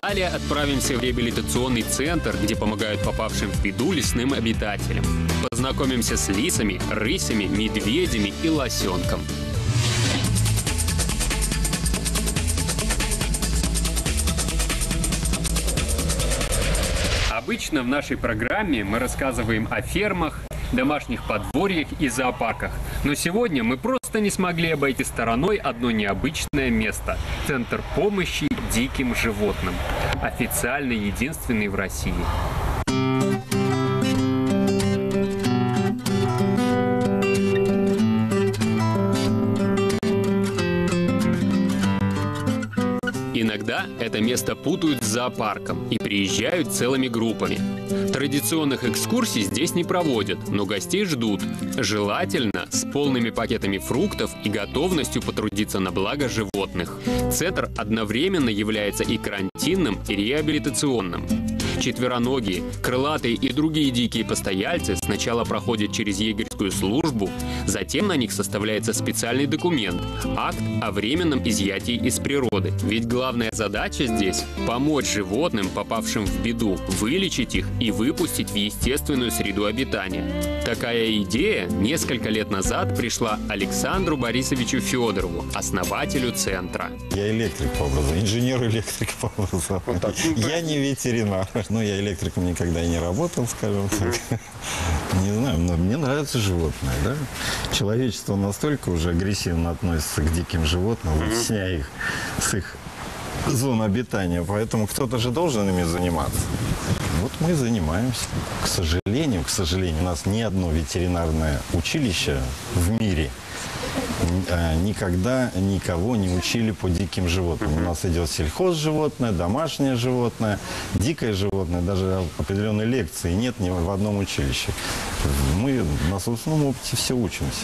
Далее отправимся в реабилитационный центр, где помогают попавшим в беду лесным обитателям. Познакомимся с лисами, рысями, медведями и лосенком. Обычно в нашей программе мы рассказываем о фермах, домашних подворьях и зоопарках. Но сегодня мы просто не смогли обойти стороной одно необычное место – Центр помощи диким животным. Официально единственный в России. Иногда это место путают с зоопарком и приезжают целыми группами. Традиционных экскурсий здесь не проводят, но гостей ждут. Желательно с полными пакетами фруктов и готовностью потрудиться на благо животных. Центр одновременно является и карантинным, и реабилитационным. Четвероногие, крылатые и другие дикие постояльцы сначала проходят через егерскую службу, затем на них составляется специальный документ – акт о временном изъятии из природы. Ведь главная задача здесь – помочь животным, попавшим в беду, вылечить их и выпустить в естественную среду обитания. Такая идея несколько лет назад пришла Александру Борисовичу Федорову, основателю центра. Я электрик по образованию, инженер-электрик по образованию. Я не ветеринар. Но я электриком никогда и не работал, скажем так. Не знаю, но мне нравятся животные, да? Человечество настолько уже агрессивно относится к диким животным, вытесняя их с их зон обитания, поэтому кто-то же должен ими заниматься. Вот мы занимаемся. К сожалению, у нас ни одно ветеринарное училище в мире никогда никого не учили по диким животным. У нас идет сельхозживотное, домашнее животное, дикое животное. Даже определенной лекции нет ни в одном училище. Мы на собственном опыте все учимся.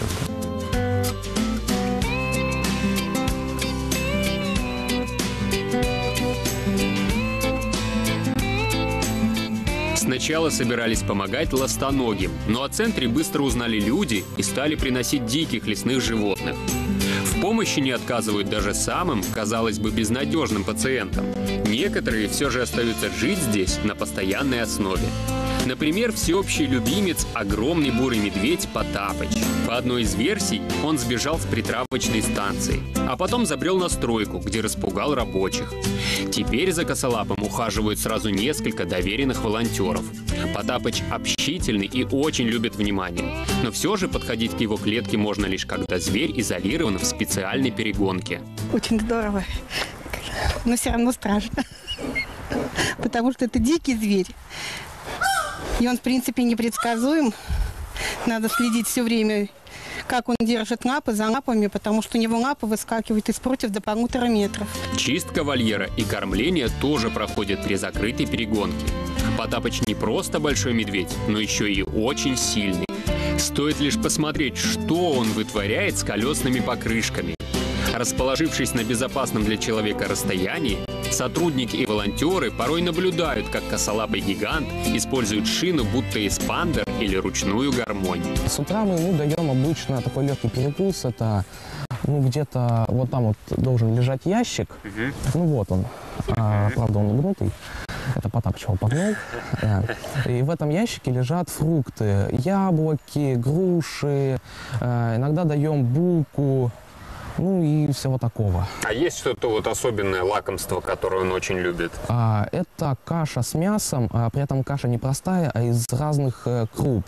Сначала собирались помогать ластоногим, но о центре быстро узнали люди и стали приносить диких лесных животных. В помощи не отказывают даже самым, казалось бы, безнадежным пациентам. Некоторые все же остаются жить здесь на постоянной основе. Например, всеобщий любимец – огромный бурый медведь Потапыч. По одной из версий, он сбежал с притравочной станции, а потом забрел на стройку, где распугал рабочих. Теперь за косолапым ухаживают сразу несколько доверенных волонтеров. Потапыч общительный и очень любит внимание. Но все же подходить к его клетке можно лишь когда зверь изолирован в специальной перегонке. Очень здорово, но все равно страшно, потому что это дикий зверь. И он, в принципе, непредсказуем. Надо следить все время, как он держит лапы за лапами, потому что у него лапы выскакивают из прутьев до 1,5 метра. Чистка вольера и кормление тоже проходят при закрытой перегонке. Потапыч не просто большой медведь, но еще и очень сильный. Стоит лишь посмотреть, что он вытворяет с колесными покрышками. Расположившись на безопасном для человека расстоянии, сотрудники и волонтеры порой наблюдают, как косолапый гигант использует шину, будто эспандер или ручную гармонь. С утра мы ему даем обычно такой легкий перекус. Это где-то вот там вот должен лежать ящик. Ну вот он. Правда, он гнутый. Это Потапыч его погнул. И в этом ящике лежат фрукты. Яблоки, груши. Иногда даем булку. Ну и всего такого. А есть что-то вот особенное лакомство, которое он очень любит? Это каша с мясом, при этом каша не простая, а из разных круп.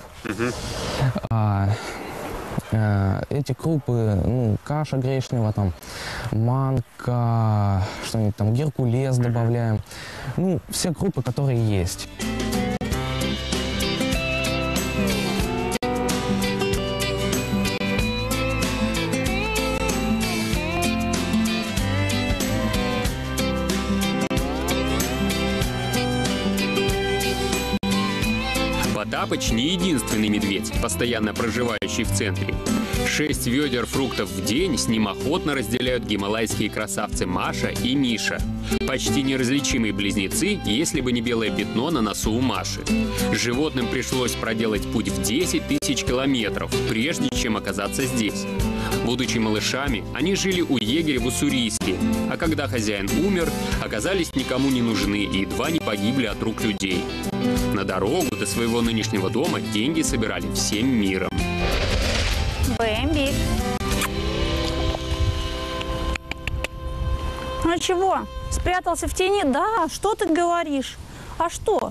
Эти крупы, каша гречневая, там, манка, что-нибудь там, геркулес добавляем. Ну, все крупы, которые есть. Потапыч не единственный медведь, постоянно проживающий в центре. 6 ведер фруктов в день с ним охотно разделяют гималайские красавцы Маша и Миша. Почти неразличимые близнецы, если бы не белое пятно на носу у Маши. Животным пришлось проделать путь в 10 тысяч километров, прежде чем оказаться здесь. Будучи малышами, они жили у егеря в Уссурийске, а когда хозяин умер, оказались никому не нужны и едва не погибли от рук людей. На дорогу до своего нынешнего дома деньги собирали всем миром. Бэмби. Ну чего, спрятался в тени? Да, что ты говоришь? А что?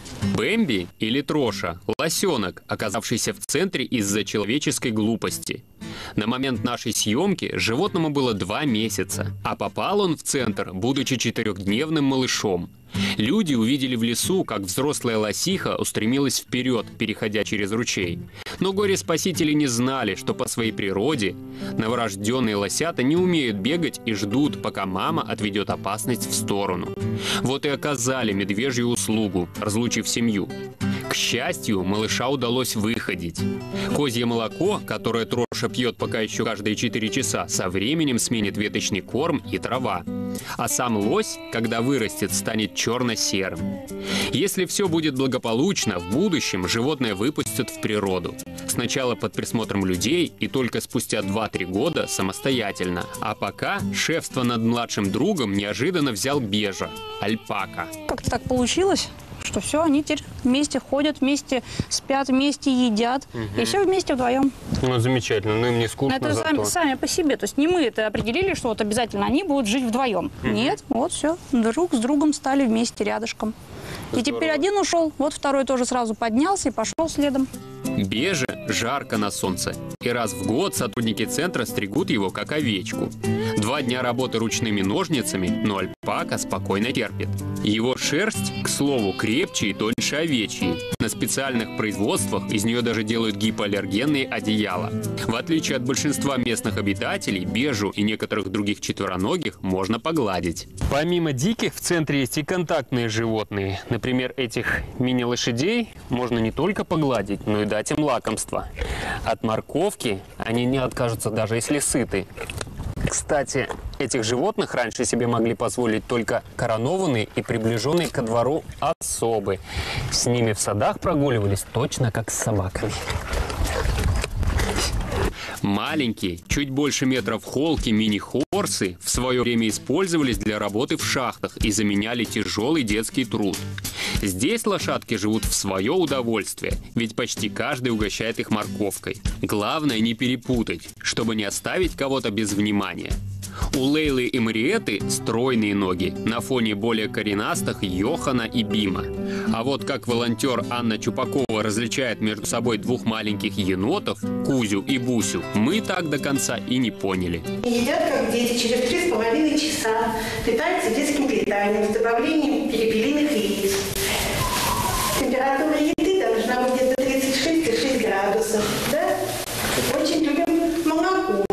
Бэмби или Троша – лосенок, оказавшийся в центре из-за человеческой глупости. На момент нашей съемки животному было 2 месяца, а попал он в центр, будучи 4-дневным малышом. Люди увидели в лесу, как взрослая лосиха устремилась вперед, переходя через ручей. Но горе-спасители не знали, что по своей природе новорожденные лосята не умеют бегать и ждут, пока мама отведет опасность в сторону. Вот и оказали медвежью услугу, разлучив семью. К счастью, малыша удалось выходить. Козье молоко, которое Троша пьет пока еще каждые 4 часа, со временем сменит веточный корм и трава. А сам лось, когда вырастет, станет черно-серым. Если все будет благополучно, в будущем животное выпустят в природу. Сначала под присмотром людей и только спустя 2-3 года самостоятельно. А пока шефство над младшим другом неожиданно взял Бежа – альпака. Как-то так получилось, что все, они теперь вместе ходят, вместе спят, вместе едят. И все вместе вдвоем. Ну, замечательно, но им не скучно. Но это сами по себе. То есть не мы это определили, что вот обязательно они будут жить вдвоем. Нет, вот все, друг с другом стали вместе рядышком. И теперь один ушел, вот второй тоже сразу поднялся и пошел следом. Беже жарко на солнце, и раз в год сотрудники центра стригут его как овечку. 2 дня работы ручными ножницами, но альпака спокойно терпит. Его шерсть, к слову, крепче и тоньше овечьей. На специальных производствах из нее даже делают гипоаллергенные одеяла. В отличие от большинства местных обитателей, Бежу и некоторых других четвероногих можно погладить. Помимо диких, в центре есть и контактные животные. Например, этих мини-лошадей можно не только погладить, но и дать им лакомство. От морковки они не откажутся, даже если сыты. Кстати, этих животных раньше себе могли позволить только коронованные и приближенные ко двору особы. С ними в садах прогуливались точно как с собаками. Маленькие, чуть больше метров холки мини-хорсы в свое время использовались для работы в шахтах и заменяли тяжелый детский труд. Здесь лошадки живут в свое удовольствие, ведь почти каждый угощает их морковкой. Главное не перепутать, чтобы не оставить кого-то без внимания. У Лейлы и Мариэты стройные ноги на фоне более коренастых Йохана и Бима. А вот как волонтер Анна Чупакова различает между собой 2 маленьких енотов, Кузю и Бусю, мы так до конца и не поняли. Едят как дети через 3,5 часа, питаются детским питанием с добавлением перепелиных яиц. Температура еды должна быть где-то 36,6 градусов. Да? Очень любим молоко.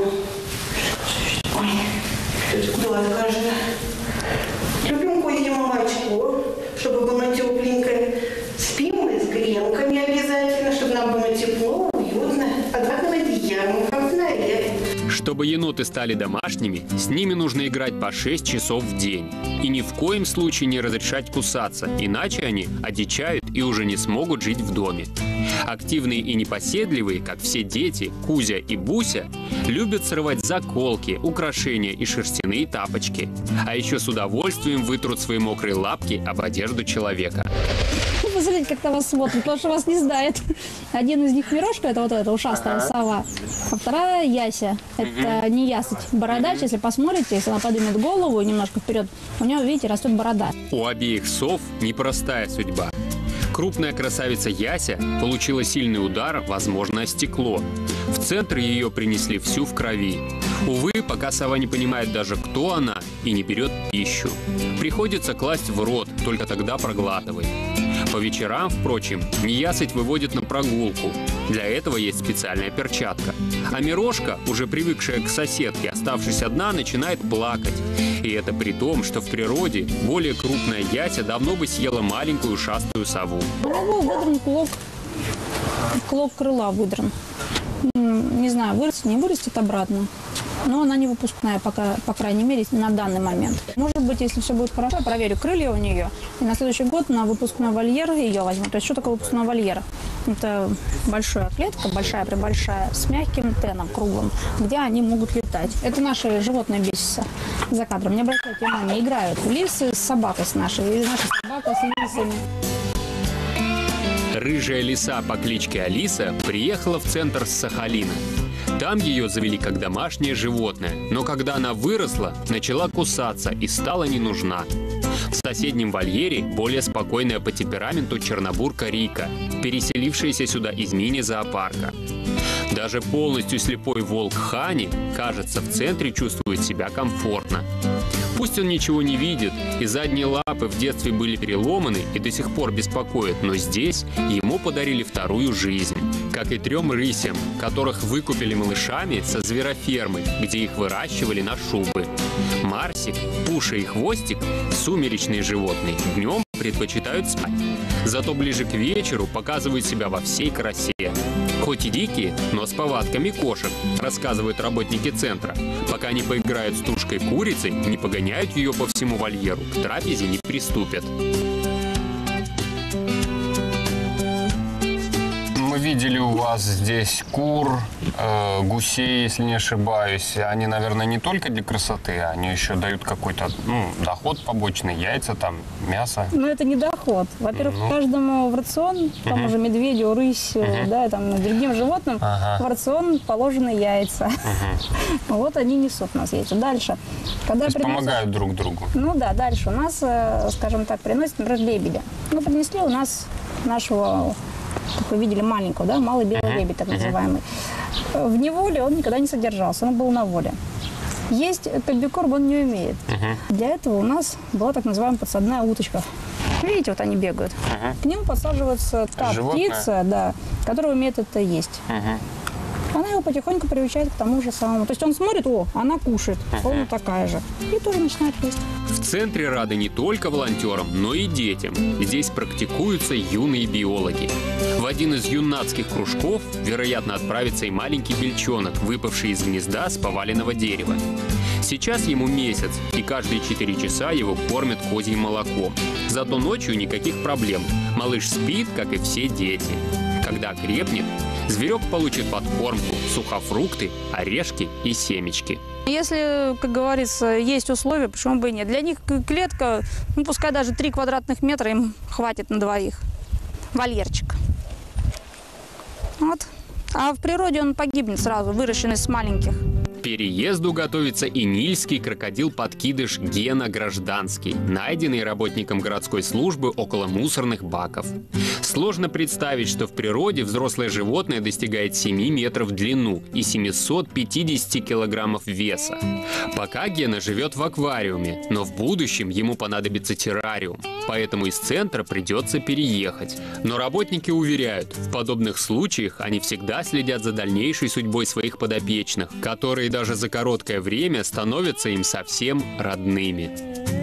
Ой, да, скажем. Любим козье молочко, чтобы было тепленькое. Спим мы с гренками обязательно, чтобы нам было тепло, уютно. Под одним одеялом, как в норе. Чтобы еноты стали домашними, с ними нужно играть по 6 часов в день. И ни в коем случае не разрешать кусаться, иначе они одичают и уже не смогут жить в доме. Активные и непоседливые, как все дети, Кузя и Буся, любят срывать заколки, украшения и шерстяные тапочки. А еще с удовольствием вытрут свои мокрые лапки об одежду человека. Посмотрите, как на вас смотрят, потому что вас не знает. Один из них Мирошка, это вот эта ушастая сова, а вторая Яся. Это не ясыть, бородач. Если посмотрите, если она поднимет голову немножко вперед, у нее, видите, растет борода. У обеих сов непростая судьба. Крупная красавица Яся получила сильный удар, возможно, о стекло. В центр ее принесли всю в крови. Увы, пока сова не понимает даже, кто она, и не берет пищу. Приходится класть в рот, только тогда проглатывает. По вечерам, впрочем, неясыть выводит на прогулку. Для этого есть специальная перчатка. А Мирошка, уже привыкшая к соседке, оставшись одна, начинает плакать. И это при том, что в природе более крупная Яся давно бы съела маленькую ушастую сову. У него выдран клок крыла выдран. Не знаю. знаю, вырастет, не вырастет обратно. Но она не выпускная, пока, по крайней мере, на данный момент. Может быть, если все будет хорошо, я проверю крылья у нее. И на следующий год на выпускной вольер ее возьму. То есть, что такое выпускной вольер? Это большая клетка, большая-пребольшая, с мягким теном, круглым, где они могут летать. Это наши животные бесятся за кадром. Не обращайте внимания, играют лисы с собакой с нашей, или наша собака с лисами. Рыжая лиса по кличке Алиса приехала в центр с Сахалина. Там ее завели как домашнее животное, но когда она выросла, начала кусаться и стала не нужна. В соседнем вольере более спокойная по темпераменту чернобурка Рика, переселившаяся сюда из мини-зоопарка. Даже полностью слепой волк Хани, кажется, в центре чувствует себя комфортно. Пусть он ничего не видит, и задние лапы в детстве были переломаны и до сих пор беспокоят, но здесь ему подарили вторую жизнь. Как и 3 рысям, которых выкупили малышами со зверофермы, где их выращивали на шубы. Марсик, Пуша и Хвостик, сумеречные животные, днем предпочитают спать. Зато ближе к вечеру показывают себя во всей красе. Хоть и дикие, но с повадками кошек, рассказывают работники центра. Пока не поиграют с тушкой курицы, не погоняют ее по всему вольеру, к трапезе не приступят. Мы видели у вас здесь кур, гусей, если не ошибаюсь. Они, наверное, не только для красоты, они еще дают какой-то доход побочный, яйца, там, мясо. Но это не доход. Во-первых, каждому в рацион, тому же медведю, рысью, да, там, другим животным, в рацион положены яйца. Вот они несут у нас яйца. Дальше. Когда помогают друг другу. Ну да, дальше у нас, скажем так, приносят, например, лебедя. Ну, принесли у нас нашего, как вы видели, маленького, да, малый белый лебедь, так называемый. В неволе он никогда не содержался, он был на воле. Есть комбикорм он не умеет. Для этого у нас была так называемая подсадная уточка. Видите, вот они бегают. К ним подсаживается та птица, да, которая умеет это есть. Она его потихоньку приучает к тому же самому. То есть он смотрит, о, она кушает, ровно такая же. И тоже начинает есть. В центре рады не только волонтерам, но и детям. Здесь практикуются юные биологи. В один из юнацких кружков, вероятно, отправится и маленький бельчонок, выпавший из гнезда с поваленного дерева. Сейчас ему месяц, и каждые 4 часа его кормят козьим молоком. Зато ночью никаких проблем. Малыш спит, как и все дети. Когда крепнет, зверек получит подкормку, сухофрукты, орешки и семечки. Если, как говорится, есть условия, почему бы и нет. Для них клетка, ну, пускай даже 3 квадратных метра им хватит на 2. Вольерчик. Вот. А в природе он погибнет сразу, выращенный с маленьких. К переезду готовится и нильский крокодил-подкидыш Гена Гражданский, найденный работником городской службы около мусорных баков. Сложно представить, что в природе взрослое животное достигает 7 метров в длину и 750 килограммов веса. Пока Гена живет в аквариуме, но в будущем ему понадобится террариум, поэтому из центра придется переехать. Но работники уверяют, в подобных случаях они всегда следят за дальнейшей судьбой своих подопечных, которые даже за короткое время становятся им совсем родными.